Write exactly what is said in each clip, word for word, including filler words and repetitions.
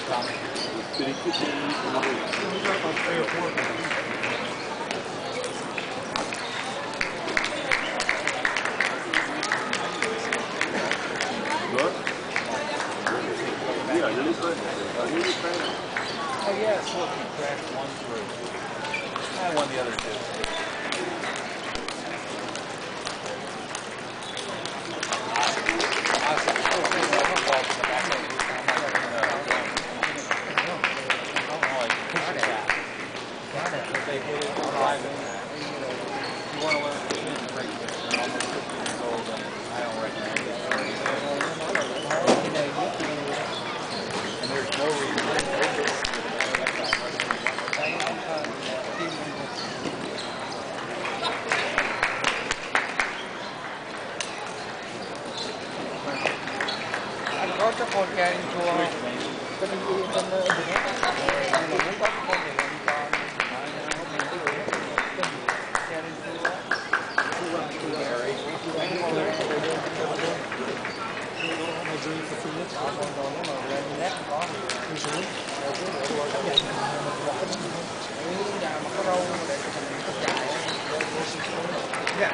Bir iki Yeah, really good. Really good. Oh yeah, it's looking cracked one through. I won the other two. They hit it live in there. You want to learn to hit and break this. They're almost fifty years old and I don't recommend it. And there's no reason. Có cho con ra đi chùa không? Cái đi bên ở đường nó có con này làm cho ra đi chùa. Mà có râu để cho mình có dài. Dạ.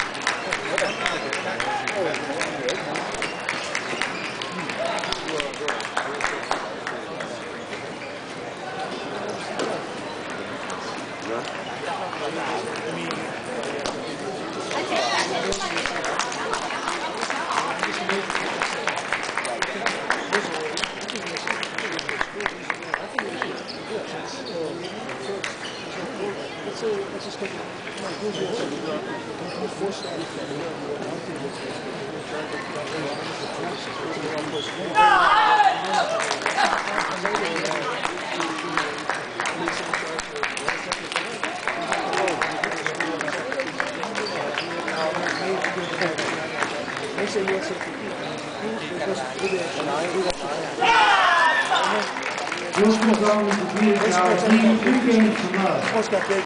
This was always the three games to love.